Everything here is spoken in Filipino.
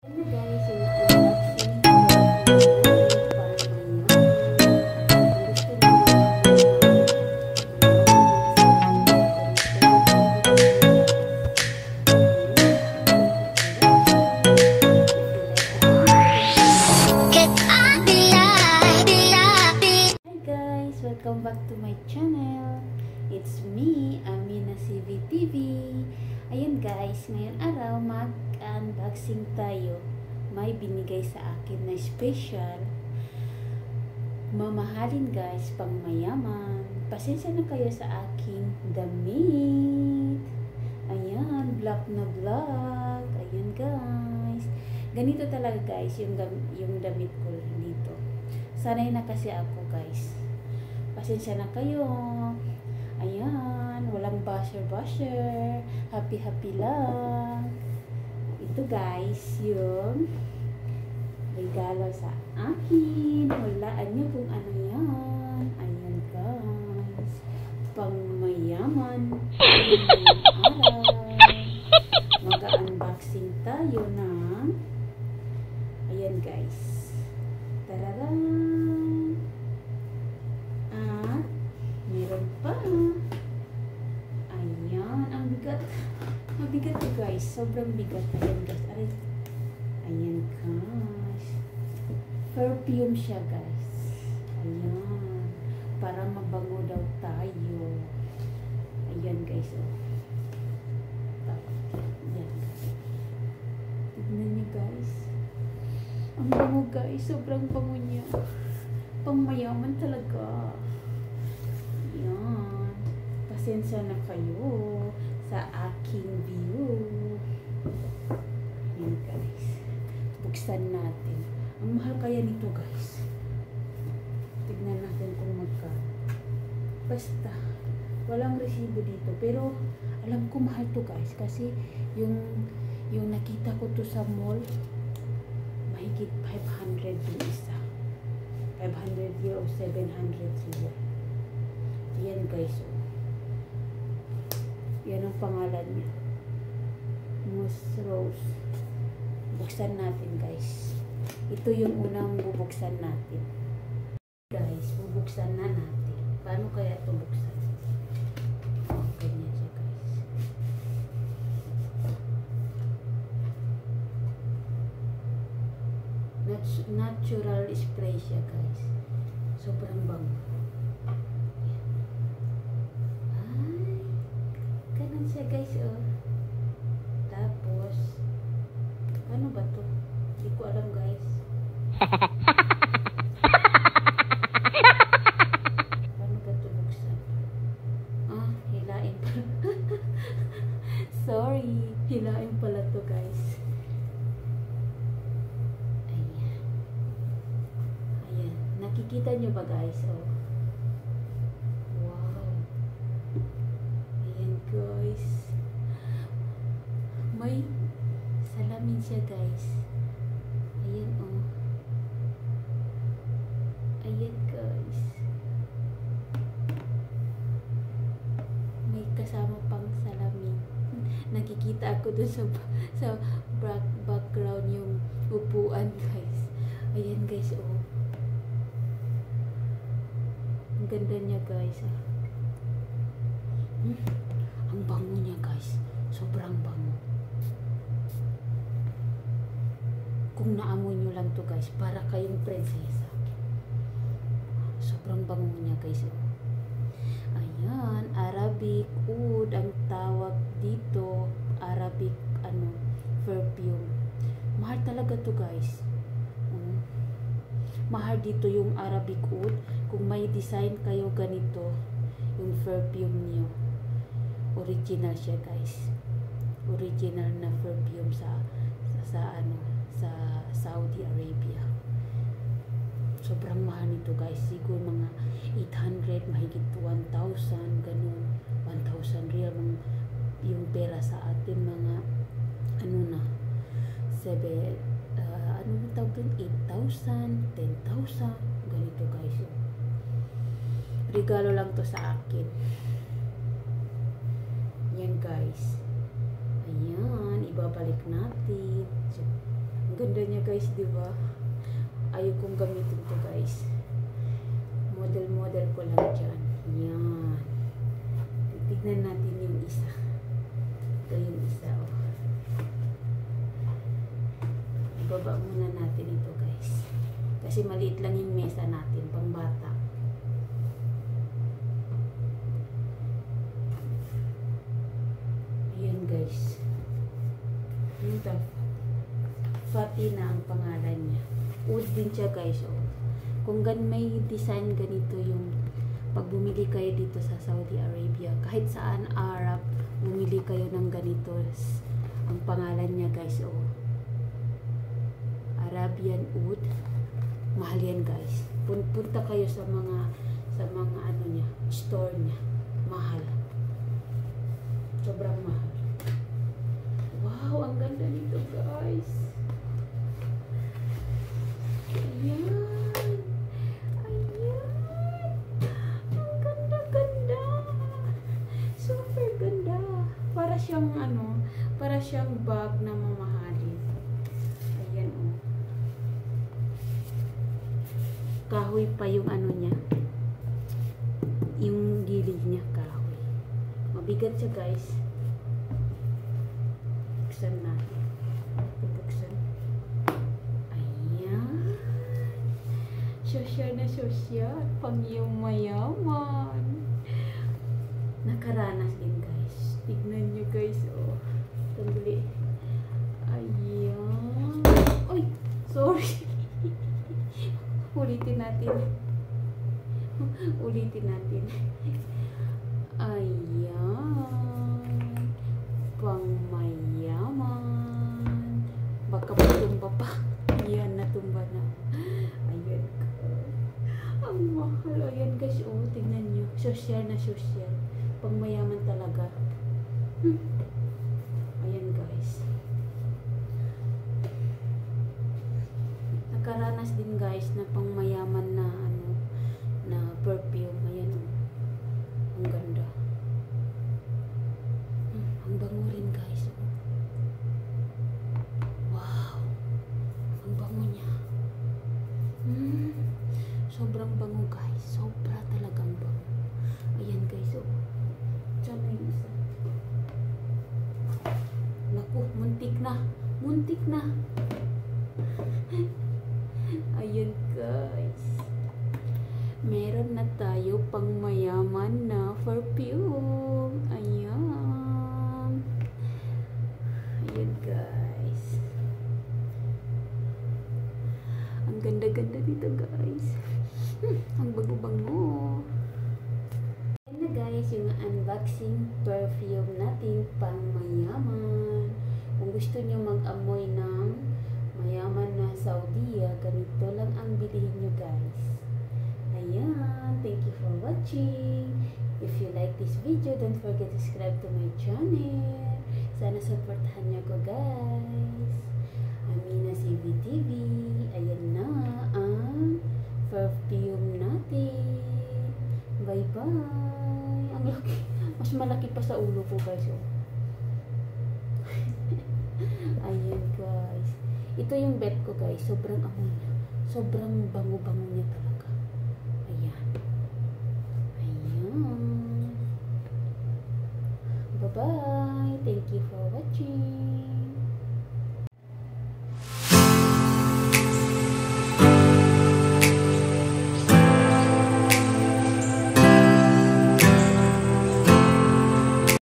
Hello guys, so unboxing ko para gusto Hi guys, welcome back to my channel. It's me, Amina CVTV. Ayan guys, ngayon araw mag-unboxing tayo. May binigay sa akin na special. Mamahalin guys, pang mayaman. Pasensya na kayo sa aking damit. Ayan, black na black. Ayan guys. Ganito talaga guys, yung damit ko dito. Sanay na kasi ako guys. Pasensya na kayo. Ayan, walang basher. Happy lang. Ito guys, yung regalo sa akin. Hulaan nyo kung ano yan. Ayan guys. Pang mayaman. Araw. Mag-unboxing tayo ng ayan guys. Tararan. At meron pa. Ayan, ang bigat. Mabigat to guys. Sobrang bigat. Ayan guys. Ayan guys. Perfume siya guys. Ayan. Para mabango daw tayo. Ayan guys. Oh. Ayan. Tignan niyo guys. Ang bango guys. Sobrang bango niya. Pangmayaman talaga. Ayan. Pasensya na kayo sa aking view. Ayan guys. Buksan natin. Ang mahal kaya nito guys. Tignan natin kung magkano. Basta, walang resibo dito. Pero, alam ko mahal to guys. Kasi, yung nakita ko to sa mall, mahigit 500 yung isa. 500 euro o 700 euro. Yan guys. Oh. Yan ang pangalan niya. Moose Rose. Buksan natin guys. Ito yung unang bubuksan natin. Guys, bubuksan na natin. Paano kaya ito buksan? Oh, ganyan siya guys. Natural spray siya guys. Sobrang bango. Ay, ganun siya guys oh. Tapos, ano ba to? Hindi ko alam guys. Paano ba ito buksan? Ah, hilain pala. Sorry, hilain pala to guys. Nakikita nyo ba guys? Oh. Wow. Ayan guys. May salamin siya guys. Ayan oh. Ayan guys. May kasama pang salamin. Nakikita ako dun sa background yung upuan guys. Ayan guys oh. Ang ganda niya guys. Ang bango niya guys. Sobrang bango. Kung naamoy nyo lang to guys, para kayong prinsesa. Sobrang bango niya guys. Ayan, Arabic oud ang tawag dito. Arabic perfume. Mahal talaga to guys. Mahal dito yung Arabic oud. Kung may design kayo ganito, yung perfume niyo. Original siya guys. Original na perfume sa Saudi Arabia. Sobrang mahal nito guys. Siguro mga 800, mahigit 1,000, ganun. 1,000 real yung pera sa atin mga ano na 7 ano yung tawag dun? 8,000, 10,000, ganito guys. Regalo lang to sa akin. Yan guys. Ayan, ibabalik natin. So, ganda niya guys, di ba? Ayaw kong gamitin to guys. Model ko lang dyan. Yan. Tignan natin yung isa. Ito yung isa, oh. Ibaba muna natin ito guys. Kasi maliit lang yung mesa natin, pang bata. Ayan guys. Ito. Fati na ang pangalan niya. Wood din siya guys, oh. Kung may design ganito yung pag bumili kayo dito sa Saudi Arabia, kahit saan Arab, bumili kayo ng ganito. Ang pangalan niya guys, oh. Arabian wood. Mahal yan guys. Punta kayo sa mga ano niya, store niya. Mahal. Sobrang mahal. Wow, ang ganda nito guys. Ayan. Ayan. Ang ganda-ganda. Super ganda. Para siyang para siyang bag na mamahalin. Ayan, oh. Kahoy pa yung niya. Yung gilid niya, kahoy. Mabigat siya guys. Buksan natin. Buksan. Ayan. Sosyal na sosyal. Pang-mayaman. Nakaranas din guys. Tignan nyo guys, oh. Tandali. Ayan. Oy! Sorry. Ulitin natin. Ulitin natin. Ayan. Pang-mayaman. Baka matumba pa. Ayan, natumba na. Ayan. Ang mahal. Ayan guys, oh. Tignan nyo. Sosyal na sosyal. Pang-mayaman talaga. Ayan guys. Nakaranas din guys na pang-mayaman na na perfume. Ayan, oh. Ang ganda. Ang bango rin guys, oh. Wow. Ang bango niya. Sobrang bango guys. Sobra talagang bango. Ayan guys, oh. Diyan yung isa. Naku, muntik na. Muntik na. Ayan guys. Meron na tayo pang mayaman na perfume. Ayan. Ayan guys. Ang ganda-ganda dito guys. Ang bago-bango. Ayan na guys, yung unboxing perfume natin pang mayaman. Kung gusto nyo mag-amoy ng mayaman na Saudi, ganito lang ang bilihin nyo guys. Ayan. Thank you for watching. If you like this video, don't forget to subscribe to my channel. Sana supportahan nyo ko guys. Amina CVTV. Ayan na ang perfume natin. Bye-bye. Ang laki. Mas malaki pa sa ulo ko guys. Oh. Ayan guys. Ito yung bed ko guys. Sobrang amoy niya. Sobrang bango-bango niya talaga. Ayan. Ayan. Bye-bye. Thank you for watching.